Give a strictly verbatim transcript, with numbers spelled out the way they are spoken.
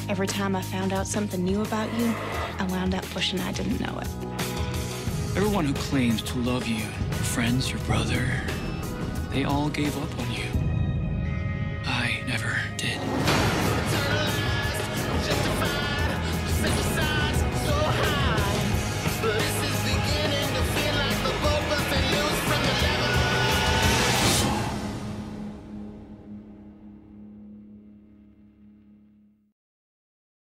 Every time I found out something new about you, I wound up wishing I didn't know it. Everyone who claims to love you, your friends, your brother, they all gave up on